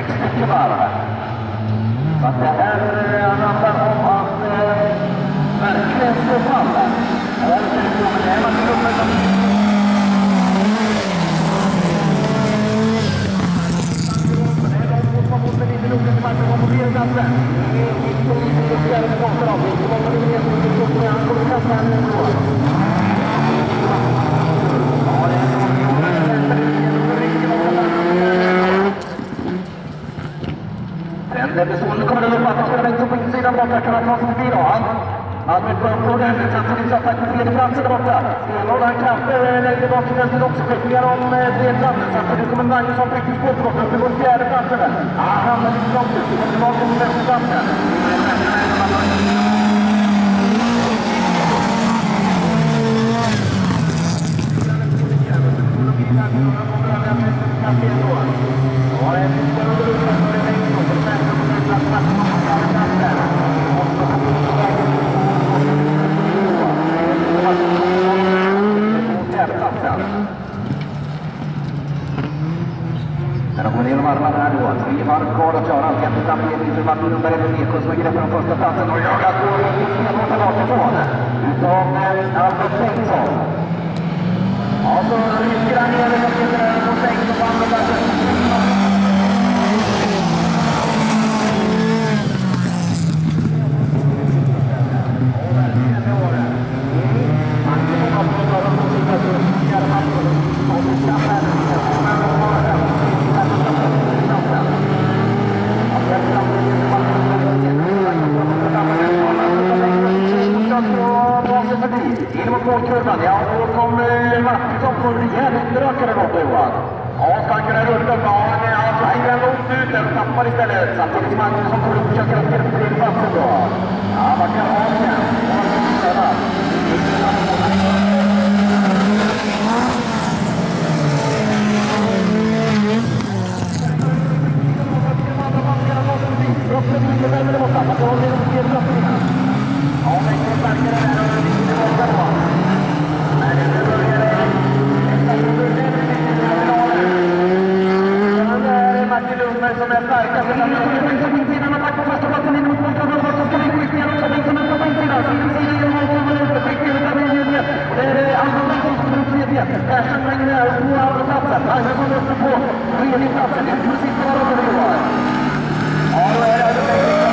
6 stycken varv. Så att det här handlar om att verkligen stå falla. Här är man till nummer som... Den bestående kommer att uppfatta sig Bengtsson på insidan borta, kan han ta sig förbi då. Han vill få upp på den, samtidigt så attack på tredje platsen där borta. Stenhåll han krafter längre bak i den till också skickningar om tredje platsen. Samtidigt kommer Magnusson riktigt på bort upp till fjärde platsen. Han hamnar lite långt ut, kommer tillbaka till nästa platsen. Men de går ner de armarna här då. 3 varv kvar att köra. Femte samtidigt för Martin Lundberg och Ekos som greppar de första platsen. Och jagar på stenhårt bakifrån. Utav Albert Bengtsson. Ja, så rycker han ner på Bengtsson på andra platsen. Målkurvan, ja, då kommer Martinsson på en rejäl underökare borta, Johan. Ja, ska han kunna rulla upp? Ja, han flyger långt ut där och tappar istället. Samtidigt som Magnusson kommer upp och försöker att spela på tredje platsen då. Ja, man kan ha det igen. Martin Lundberg som är starkast. Han är på insidan, attack på första platsen in mot målkabeln. Så ska vi skickningar också. Bengtsson är på insidan. Så vi ser igenom och kommer ut. Skickningar utav linjen. Det är Albert Bengtsson som kommer upp tredje. Persson Regner på andra platsen. Magnusson uppe på tredje platsen. Det är precis vad de kommer göra. Ja, då är det Albert Bengtsson.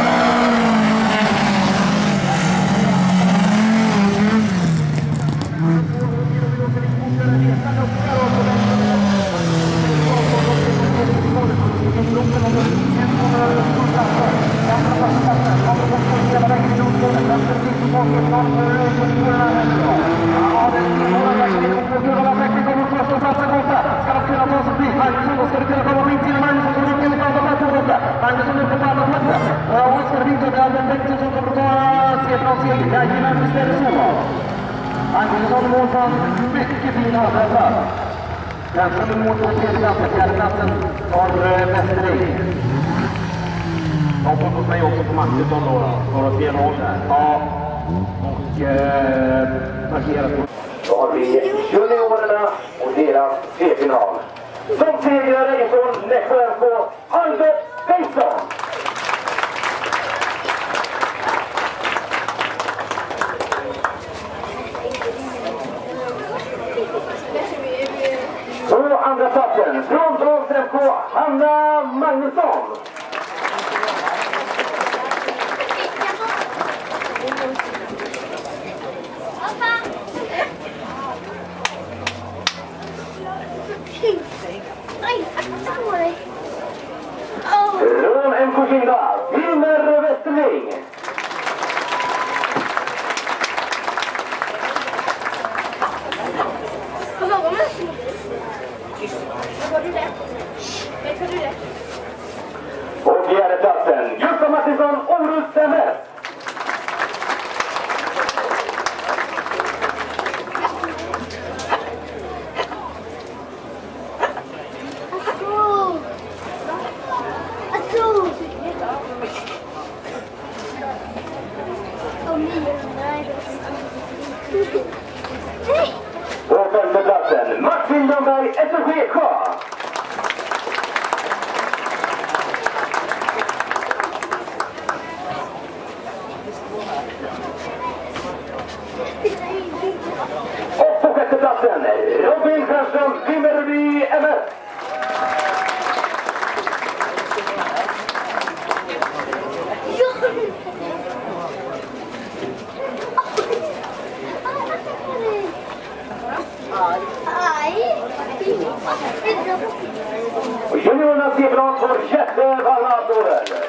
Magnusson mål från mycket fin avrättad. Kanske med mål på tredje platsen, fjärde platsen har Westerling. De får hos mig också på Magnusson då, för fel håll där. Ja, och markerat på. Då har vi juniorerna och deras C-final. Som segrare ifrån Nässjö på Albert Bengtsson. På andra platsen, från Bronsrem på Hanna Magnusson. Från MK Kinda, vinner Westerling. Och fjärde platsen, Gustav Martinsson, Orust MS. Och femte platsen, Martin Lundberg, SSG K. Och juniorernas C-lag får sjätte fallna applåder.